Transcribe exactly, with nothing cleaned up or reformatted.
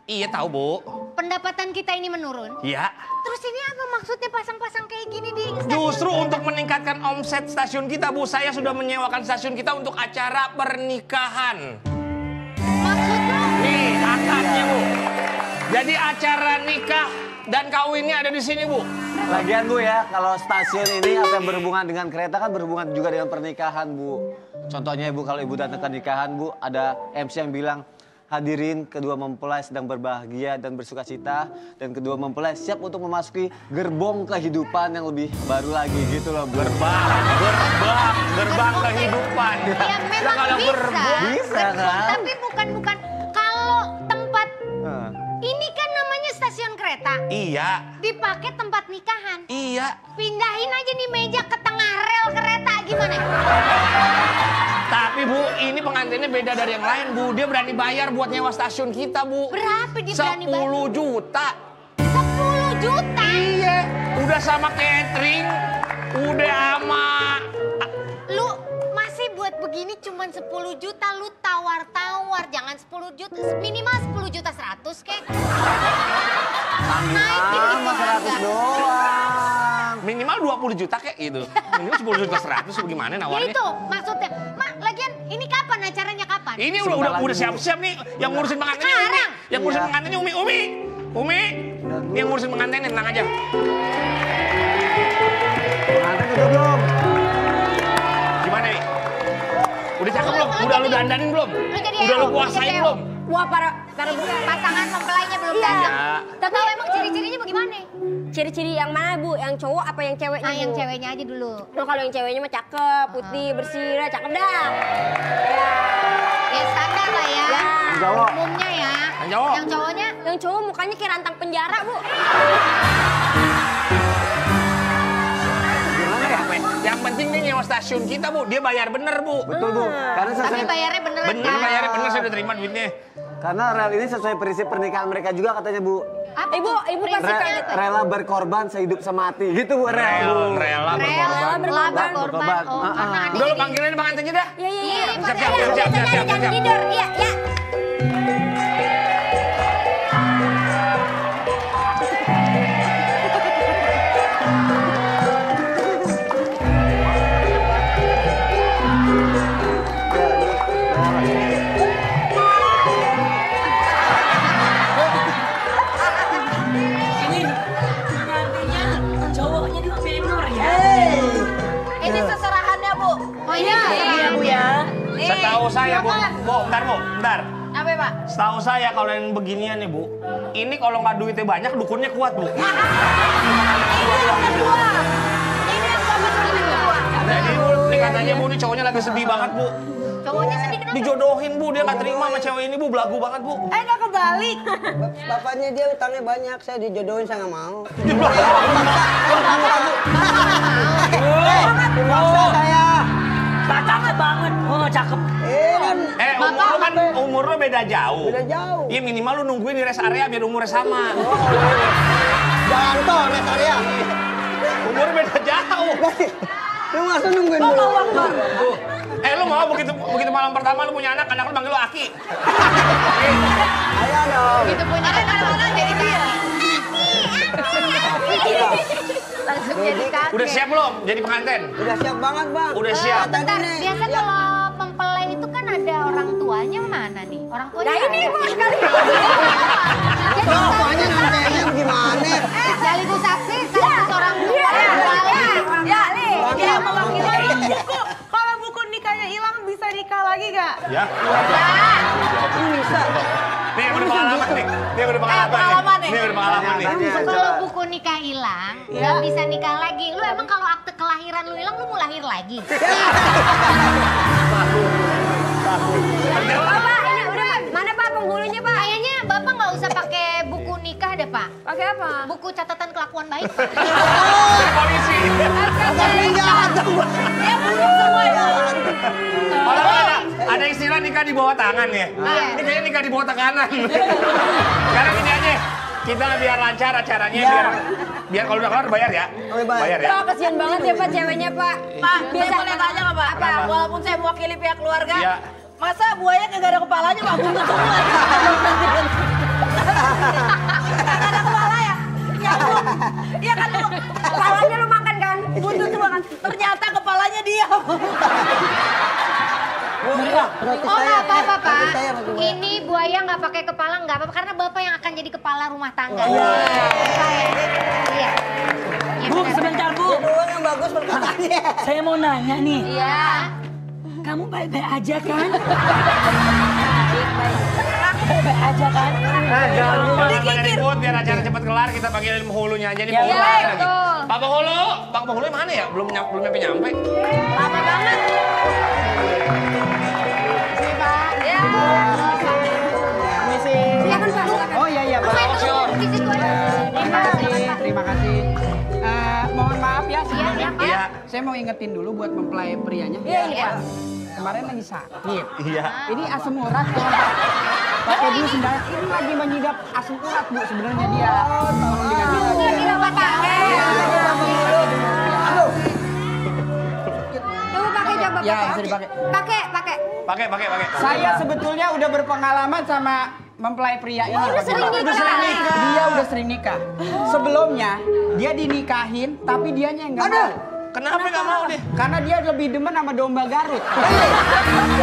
Iya tahu Bu. Pendapatan kita ini menurun. Iya. Terus ini apa maksudnya pasang-pasang kayak gini di stasiun? Justru untuk meningkatkan omset stasiun kita Bu, saya sudah menyewakan stasiun kita untuk acara pernikahan. Maksudnya? Nih akadnya Bu. Jadi acara nikah dan kawinnya ada di sini Bu. Lagian Bu ya, kalau stasiun ini apa yang berhubungan dengan kereta kan berhubungan juga dengan pernikahan Bu. Contohnya Ibu kalau Ibu datang ke nikahan Bu, ada M C yang bilang, hadirin kedua mempelai sedang berbahagia dan bersuka cita, dan kedua mempelai siap untuk memasuki gerbong kehidupan yang lebih baru lagi gitu loh Bu. Gerbang, gerbang, gerbang kehidupan. Ya memang kalau bisa. gerbong, Bisa Gerbong, kan? tapi bukan bukan kalau tempat Nah. ini kan namanya stasiun kereta. Iya, Dipakai tempat nikahan. iya. Pindahin aja nih meja ke tengah rel kereta gimana? Tapi Bu, ini pengantinnya beda dari yang lain Bu. Dia berani bayar buat nyewa stasiun kita Bu. Berapa dia berani bayar? sepuluh juta. sepuluh juta? Iya, udah sama catering, udah sama... Lu masih buat begini cuman sepuluh juta, lu tawar-tawar. Jangan sepuluh juta, minimal sepuluh juta seratus kek. Naikin gitu Sama seratus harga. doang. Minimal dua puluh juta kayak gitu. Minimal sepuluh juta seratus bagaimana Ya nawarnya? itu maksudnya. Mak, lagian ini kapan acaranya kapan? Ini udah Sebentar udah lagi, udah Bu. siap-siap nih. Yang ngurusin pengantinnya Umi. Sekarang? Yang ngurusin Iya. pengantinnya Umi. Umi. Umi. Ini yang ngurusin pengantinnya, tenang aja. Pengantin udah belum? Gimana nih? Udah cakep Lu- belum? lu Udah lu jadi- dandanin belum? lu jadi Udah lu Eo, puasain jadi Eo. belum? Wah, para para bu, Pasangan mempelainya belum Iya. datang. Ya. Tahu emang ciri-cirinya bagaimana? ciri-ciri yang mana Bu? Yang cowok apa yang ceweknya? Ah, yang Bu? ceweknya aja dulu. Oh, kalau yang ceweknya mah cakep, putih, bersih, dah, cakep dah. Ya standar lah ya. Ya. Yang cowok. Umumnya ya. Yang cowok. Yang cowoknya Yang cowok mukanya kayak rantang penjara, Bu. Gimana ya? Yang penting dia nyewa stasiun kita Bu. Dia bayar bener Bu. Betul Bu. Karena tapi sesuai, bayarnya beneran Bener kan? bayarnya bener, saya udah terima duitnya. karena rel ini sesuai prinsip pernikahan mereka juga katanya Bu. Apa Ibu, tuh? ibu pasti Prinsipnya Re- apa? rela berkorban sehidup semati gitu Bu. Rel. Rel, rela Rela berkorban. berkorban. Berkorban. Oh, Ah, karena ah. adiknya Udah lu di- panggilin pengantinnya dah. Iya, iya, iya. Iya, Siap, siap, Ayo, siap, siap, jangan- siap, jangan siap. tidur. Iya, iya. Cowoknya di minor ya. Ini seserahannya, Bu. Oh, ini seserahan. Bu ya. Setahu saya Bu. Bu, bentar Bu, bentar. Apa, Pak? Setahu saya kalau yang beginian nih Bu, ini kalau nggak duitnya banyak, dukunnya kuat Bu. Ini yang bagus ini kedua. Jadi Bu, ini katanya Bu, ini cowoknya lagi sedih banget Bu. Cowoknya sedih kenapa? Dijodohin Bu, dia nggak terima sama cewek ini Bu, belagu banget Bu. Eh nggak kebalik. Bapaknya dia utangnya banyak, saya dijodohin saya nggak mau. Dipaksa saya. Cakep banget. Oh cakep. Eh kan Eh, umur lu kan umur lu beda jauh. beda jauh. Iya minimal lu nungguin di rest area biar umurnya sama. Jalan tol rest area. Umurnya beda jauh. Lu masa nungguin dulu? Eh lu mau begitu begitu malam pertama lu punya anak, anak lu manggil lu Aki. Ayo dong. Gitu punya anak-anak jadi dia. Langsung jadi kakek. Udah siap belum jadi pengantin? Udah siap banget bang. Udah siap. Tadi Bentar, nih. biasa kalau mempelai itu kan ada orang tuanya mana nih? Orang tuanya Nah, ini, ada. Bu, sekali. Jadi Bapaknya nantenya gimana? sekaligus saksi, sekaligus orang tua. Ya, nih. Dia Mewakili buku. Kalau buku nikahnya hilang bisa nikah lagi gak? Ya. Bisa. Nih yang udah pengalaman nih. Nih yang udah pengalaman pengalaman nih. nih. Nih yang udah pengalaman nih. Tanya Kalau aja. buku nikah hilang, nggak bisa nikah lagi. Lu emang kalau akte kelahiran lu hilang, lu mau lahir lagi? Pak, Pak, ini udah, Pak. Mana Pak penghulunya, Pak? Kayaknya Bapak nggak usah pakai buku nikah deh, Pak. Pakai apa? Buku catatan kelakuan baik, Pak. Polisi. Ya, buku semua itu. Kalau ada ada istilah nikah di bawah tangan ya. Iya. Ini kayaknya nikah di bawah tekanan. Sekarang ini aja. Kita biar lancar acaranya biar biar kalau udah kelar bayar ya. Oke, bayar. Bayar ya. Pak, kasihan banget ya Pak ceweknya, Pak. Pak, Biasa- saya boleh tanya nggak Pak? Apa? Walaupun saya mewakili pihak keluarga, Iya. masa buaya kagak ada kepalanya Pak? Buntut semua. Roti Oh saya. nggak apa-apa eh, roti Pak. saya, roti saya. Ini buaya nggak pakai kepala nggak apa-apa karena bapak yang akan jadi kepala rumah tangga. Iya. Saya. Iya. Iya, Bu, benar. sebentar Bu. Doang yang bagus perkataannya. Saya mau nanya nih. Iya. Kamu baik-baik aja kan? Baik-baik aja kan? Pada ribut biar acara cepat kelar kita panggilin penghulunya aja nih. Ya, penghulu iya, lagi. betul. Pak penghulu, Pak penghulu mana ya? Belum nyampe belum nyampe nyampe. Lama banget. Sini Pak. Ya. Permisi. Silakan Pak. Silakan. Oh iya iya Pak. Main dulu di situ aja. Terima kasih, terima kasih. Eh, mohon maaf ya Iya, sebelumnya. iya, Pak. Iya. Saya mau ingetin dulu buat mempelai prianya. Iya, iya. Kemarin lagi sakit. Iya. Ini asam urat ya. Pakai dulu sendal. Ini lagi menyidap asam urat Bu sebenarnya dia. Tolong diganti. Enggak tidak pakai. Aduh. Coba pakai coba Ya, pakai. bisa dipakai. Pakai, pakai. Pakai pakai pakai. Saya sebetulnya udah berpengalaman sama mempelai pria ini. Oh, udah Pak sering Gembong. nikah. Dia udah sering nikah. Sebelumnya dia dinikahin tapi dianya yang nggak mau. Kenapa nggak mau deh? Karena dia lebih demen sama domba Garut.